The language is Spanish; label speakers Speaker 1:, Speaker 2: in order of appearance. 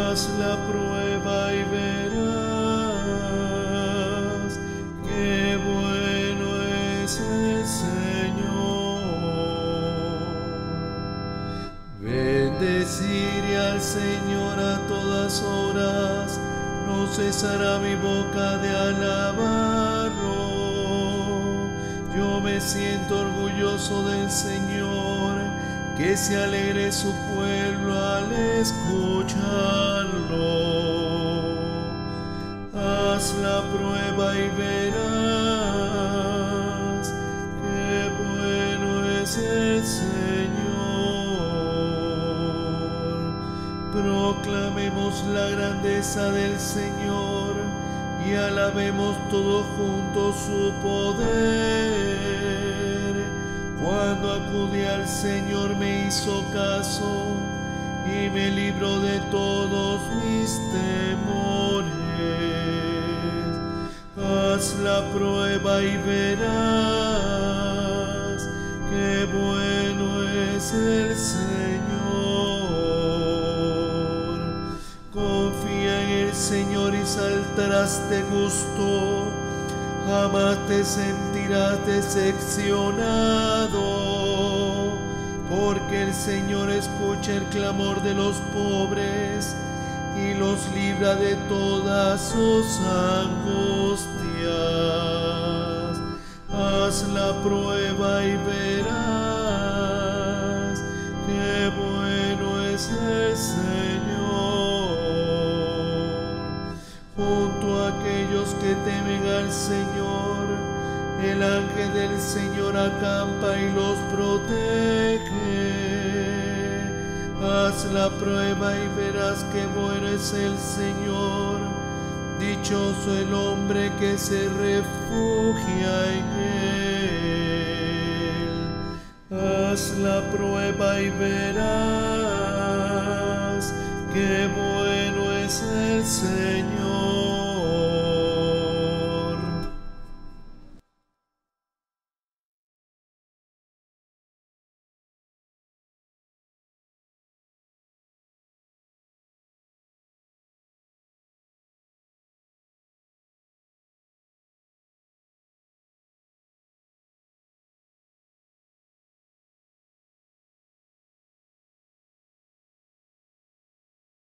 Speaker 1: Haz la prueba y verás qué bueno es el Señor. Bendeciré al Señor a todas horas, no cesará mi boca de alabarlo. Yo me siento orgulloso del Señor, que se alegre su pueblo al escucharlo. Haz la prueba y verás qué bueno es el Señor. Proclamemos la grandeza del Señor y alabemos todos juntos su poder. Cuando acudí al Señor me hizo caso y me libró de todos mis temores. Haz la prueba y verás qué bueno es el Señor. Confía en el Señor y saltarás de gusto. Jamás te sentirás decepcionado, porque el Señor escucha el clamor de los pobres y los libra de todas sus angustias. Haz la prueba y verás qué bueno es el Señor. Junto a aquellos que temen al Señor, el ángel del Señor acampa y los protege. Haz la prueba y verás qué bueno es el Señor. Dichoso el hombre que se refugia en él. Haz la prueba y verás qué bueno es el Señor.